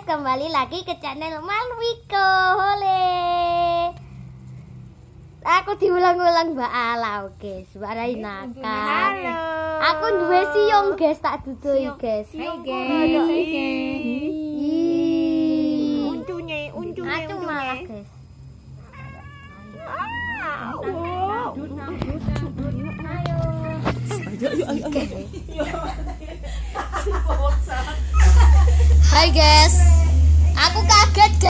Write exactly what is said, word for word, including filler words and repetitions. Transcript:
kembali lagi ke channel Malwiko. Hole. Aku diulang-ulang Mbak Ala, guys. Mbak Raina. Halo. Aku duwe siung, guys, tak dudui, guys. Hai, guys. Hai, guys. Uncunya, uncunya, Aku malah, guys. Hai guys, aku kaget guys.